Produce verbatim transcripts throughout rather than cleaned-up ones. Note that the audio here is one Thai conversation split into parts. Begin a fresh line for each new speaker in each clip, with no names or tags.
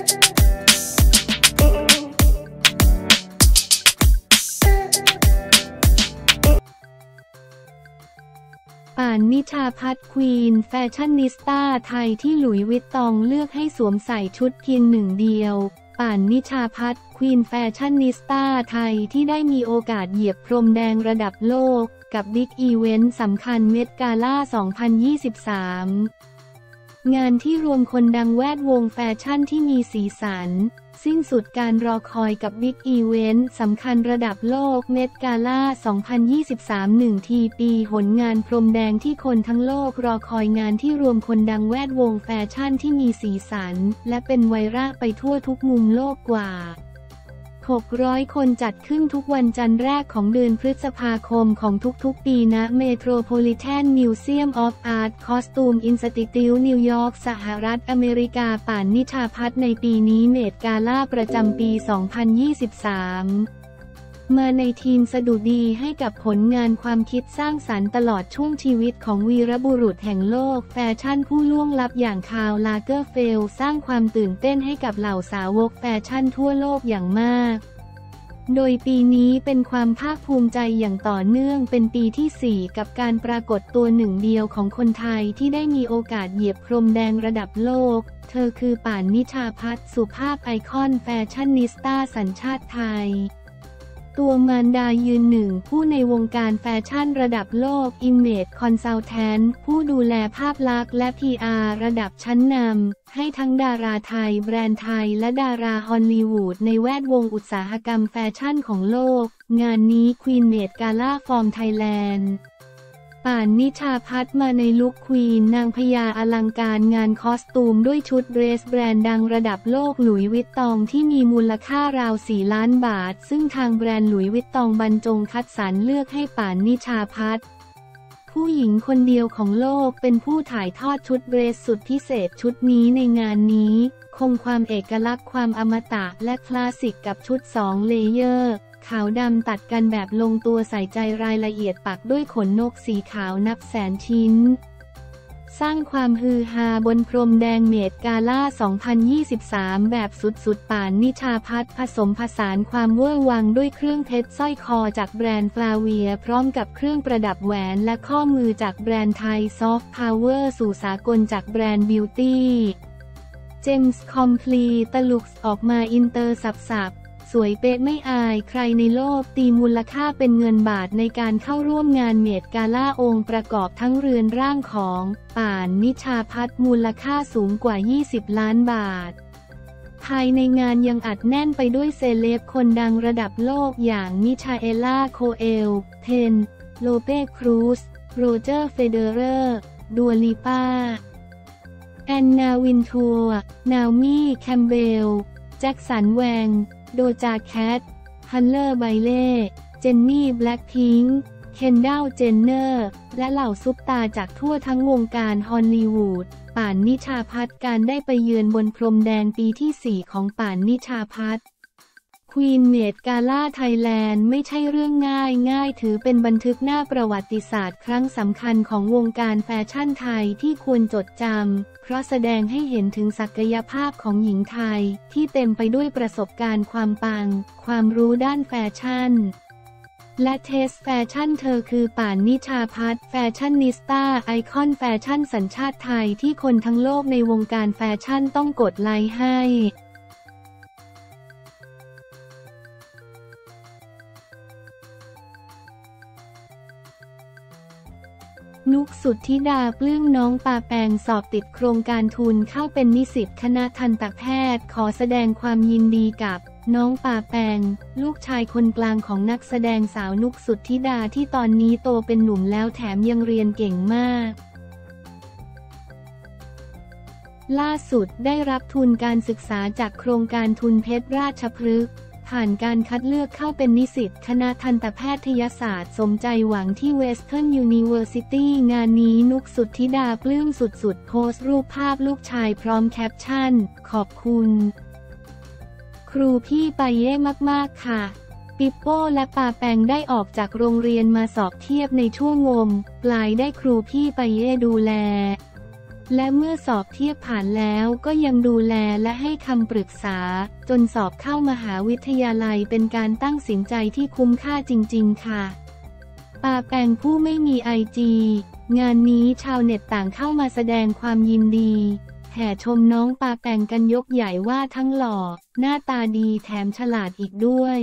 ป่านนิชาพัฒน์ควีนแฟชั่นนิสต้าไทยที่หลุยส์วิตตองเลือกให้สวมใส่ชุดเพียงหนึ่งเดียวป่านนิชาพัฒน์ควีนแฟชั่นนิสต้าไทยที่ได้มีโอกาสเหยียบพรมแดงระดับโลกกับบิ๊กอีเวนต์สำคัญเมดกาล่า สองพันยี่สิบสาม งานที่รวมคนดังแวดวงแฟชั่นที่มีสีสันสิ้นสุดการรอคอยกับบิ๊กอีเวนต์สำคัญระดับโลกเมดกาล่า สองพันยี่สิบสาม หนึ่ง ทีปีหนงานพรมแดงที่คนทั้งโลกรอคอยงานที่รวมคนดังแวดวงแฟชั่นที่มีสีสันและเป็นไวรัลไปทั่วทุกมุมโลกกว่าหกร้อยคนจัดขึ้นทุกวันจันทร์แรกของเดือนพฤษภาคมของทุกๆปีณ Metropolitan Museum of Art Costume Institute นิวยอร์กสหรัฐอเมริกาป่านนิชาพัฒน์ในปีนี้เมดกาล่าประจำปี สองพันยี่สิบสาม มาในทีมสดุดีให้กับผลงานความคิดสร้างสรรค์ตลอดช่วงชีวิตของวีรบุรุษแห่งโลกแฟชั่นผู้ล่วงลับอย่างคาร์ล ลาเกอร์เฟลด์สร้างความตื่นเต้นให้กับเหล่าสาวกแฟชั่นทั่วโลกอย่างมากโดยปีนี้เป็นความภาคภูมิใจอย่างต่อเนื่องเป็นปีที่ สี่ กับการปรากฏตัวหนึ่งเดียวของคนไทยที่ได้มีโอกาสเหยียบพรมแดงระดับโลกเธอคือป่านนิชาพัฒน์สุภาพไอคอนแฟชั่นนิสต้าสัญชาติไทยตัวมารดายืนหนึ่งผู้ในวงการแฟชั่นระดับโลก Image Consultant ผู้ดูแลภาพลักษณ์และ พี อาร์ ระดับชั้นนำให้ทั้งดาราไทยแบรนด์ไทยและดาราฮอลลีวูดในแวดวงอุตสาหกรรมแฟชั่นของโลกงานนี้ Queen Made Gala from Thailand ป่านนิชาพัฒน์มาในลุคควีนนางพญาอลังการงานคอสตูมด้วยชุดเดรสแบรนด์ดังระดับโลกหลุยส์วิตตองที่มีมูลค่าราวสี่ล้านบาทซึ่งทางแบรนด์หลุยส์วิตตองบรรจงคัดสรรเลือกให้ป่านนิชาพัฒน์ผู้หญิงคนเดียวของโลกเป็นผู้ถ่ายทอดชุดเดรสสุดพิเศษชุดนี้ในงานนี้คงความเอกลักษณ์ความอมตะและคลาสสิกกับชุดสองเลเยอร์ขาวดำตัดกันแบบลงตัวใส่ใจรายละเอียดปักด้วยขนนกสีขาวนับแสนชิ้นสร้างความฮือฮาบนพรมแดงเมดกาล่า สองพันยี่สิบสาม แบบสุดๆป่านนิชาพัฒน์ผสมผสานความเวอร์วังด้วยเครื่องเพชรสร้อยคอจากแบรนด์ฟลาเวียพร้อมกับเครื่องประดับแหวนและข้อมือจากแบรนด์ไทยซอฟต์พาวเวอร์สู่สากลจากแบรนด์บิวตี้เจมส์คอมพลีตลุกออกมาอินเตอร์สับๆสวยเป๊ะไม่อายใครในโลกตีมูลค่าเป็นเงินบาทในการเข้าร่วมงานเมดกาล่าองค์ประกอบทั้งเรือนร่างของป่านนิชาพัฒน์มูลค่าสูงกว่ายี่สิบล้านบาทภายในงานยังอัดแน่นไปด้วยเซเลบคนดังระดับโลกอย่างมิชาเอล่าโคเอลเพนโลเป้ครูซโรเจอร์เฟเดเรอร์ดัวลิป้าแอนนาวินทัวร์นาโอมี่แคมเบลแจ็คสันแวงโดจาแคทฮันเลอร์ไบเล่เจนนี่แบล็คพิงค์เคนดัลเจนเนอร์และเหล่าซุปตาจากทั่วทั้งวงการฮอลลีวูดป่านนิชาพัฒน์การได้ไปเยือนบนพรมแดงปีที่ สี่ ของป่านนิชาพัฒน์ควีนเมดกาล่าไทยแลนด์ไม่ใช่เรื่องง่ายง่ายถือเป็นบันทึกหน้าประวัติศาสตร์ครั้งสำคัญของวงการแฟชั่นไทยที่ควรจดจำเพราะแสดงให้เห็นถึงศักยภาพของหญิงไทยที่เต็มไปด้วยประสบการณ์ความปังความรู้ด้านแฟชั่นและเทสแฟชั่นเธอคือป่านนิชาพัฒน์แฟชั่นนิสต้าไอคอนแฟชั่นสัญชาติไทยที่คนทั้งโลกในวงการแฟชั่นต้องกดไลค์ให้นุกสุทธิดาปลื้มน้องปาแปงสอบติดโครงการทุนเข้าเป็นนิสิตคณะทันตแพทย์ขอแสดงความยินดีกับน้องปาแปงลูกชายคนกลางของนักแสดงสาวนุกสุทธิดาที่ตอนนี้โตเป็นหนุ่มแล้วแถมยังเรียนเก่งมากล่าสุดได้รับทุนการศึกษาจากโครงการทุนเพชรราชพฤกษ์ผ่านการคัดเลือกเข้าเป็นนิสิตคณะทันตแพทยศาสตร์สมใจหวังที่ Western University งานนี้นุกสุทธิดาปลื้มสุดๆโพสต์รูปภาพลูกชายพร้อมแคปชั่นขอบคุณครูพี่ไปเย่มากๆค่ะปิปโป้และปาแปงได้ออกจากโรงเรียนมาสอบเทียบในช่วงงมปลายได้ครูพี่ไปเย่ดูแลและเมื่อสอบเทียบผ่านแล้วก็ยังดูแลและให้คำปรึกษาจนสอบเข้ามหาวิทยาลัยเป็นการตั้งสินใจที่คุ้มค่าจริงๆค่ะปาแปงผู้ไม่มีไอจีงานนี้ชาวเน็ตต่างเข้ามาแสดงความยินดีแห่ชมน้องปาแปงกันยกใหญ่ว่าทั้งหล่อหน้าตาดีแถมฉลาดอีกด้วย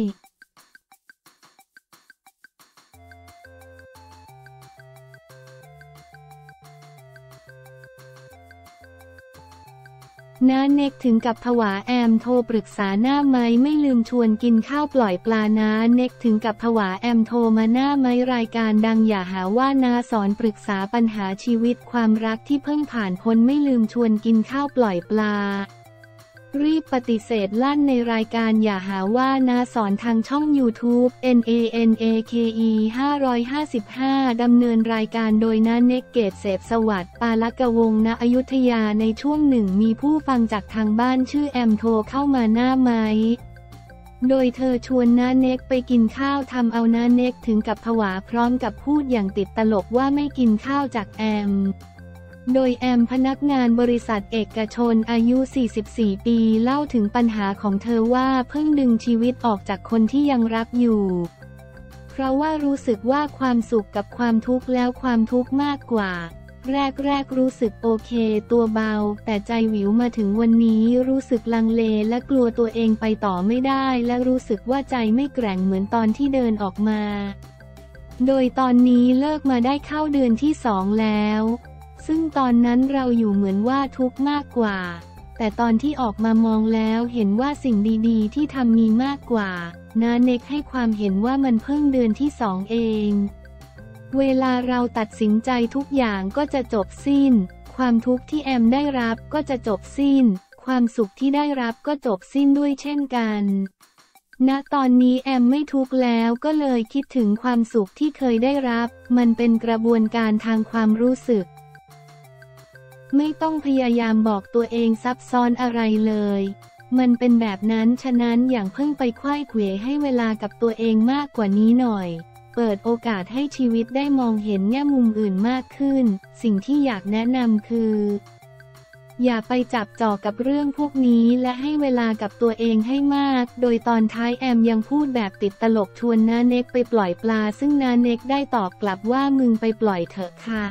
น้าเน็กถึงกับผวาแอมโทรปรึกษาหน้าไม้ไม่ลืมชวนกินข้าวปล่อยปลาน้าเน็กถึงกับผวาแอมโทรมาหน้าไม้รายการดังอย่าหาว่าน้าสอนปรึกษาปัญหาชีวิตความรักที่เพิ่งผ่านพ้นไม่ลืมชวนกินข้าวปล่อยปลารีบปฏิเสธลั่นในรายการอย่าหาว่าน้าสอนทางช่อง ยูทูบ เอ็น เอ เอ็น เอ เค อี ห้าร้อยห้าสิบห้า ดำเนินรายการโดยน้าเน็กเกตเสพสวัสดิ์ปาลกวงศ์ณอยุธยาในช่วงหนึ่งมีผู้ฟังจากทางบ้านชื่อแอมโทรเข้ามาหน้าไม้โดยเธอชวนน้าเน็กไปกินข้าวทำเอาน้าเน็กถึงกับผวาพร้อมกับพูดอย่างติดตลกว่าไม่กินข้าวจากแอมโดยแอมพนักงานบริษัทเอกชนอายุ สี่สิบสี่ ปีเล่าถึงปัญหาของเธอว่าเพิ่งดึงชีวิตออกจากคนที่ยังรักอยู่เพราะว่ารู้สึกว่าความสุขกับความทุกข์แล้วความทุกข์มากกว่าแรกๆรู้สึกโอเคตัวเบาแต่ใจหวิวมาถึงวันนี้รู้สึกลังเลและกลัวตัวเองไปต่อไม่ได้และรู้สึกว่าใจไม่แกร่งเหมือนตอนที่เดินออกมาโดยตอนนี้เลิกมาได้เข้าเดือนที่สองแล้วซึ่งตอนนั้นเราอยู่เหมือนว่าทุกข์มากกว่าแต่ตอนที่ออกมามองแล้วเห็นว่าสิ่งดีๆที่ทำมีมากกว่าน้าเน็กให้ความเห็นว่ามันเพิ่งเดือนที่สองเองเวลาเราตัดสินใจทุกอย่างก็จะจบสิ้นความทุกข์ที่แอมได้รับก็จะจบสิ้นความสุขที่ได้รับก็จบสิ้นด้วยเช่นกันณตอนนี้แอมไม่ทุกข์แล้วก็เลยคิดถึงความสุขที่เคยได้รับมันเป็นกระบวนการทางความรู้สึกไม่ต้องพยายามบอกตัวเองซับซ้อนอะไรเลยมันเป็นแบบนั้นฉะนั้นอย่างเพิ่งไปไขว้เขวให้เวลากับตัวเองมากกว่านี้หน่อยเปิดโอกาสให้ชีวิตได้มองเห็นแง่มุมอื่นมากขึ้นสิ่งที่อยากแนะนำคืออย่าไปจับจ่อกับเรื่องพวกนี้และให้เวลากับตัวเองให้มากโดยตอนท้ายแอมยังพูดแบบติดตลกชวนน้าเน็กไปปล่อยปลาซึ่งน้าเน็กได้ตอบกลับว่ามึงไปปล่อยเถอะค่ะ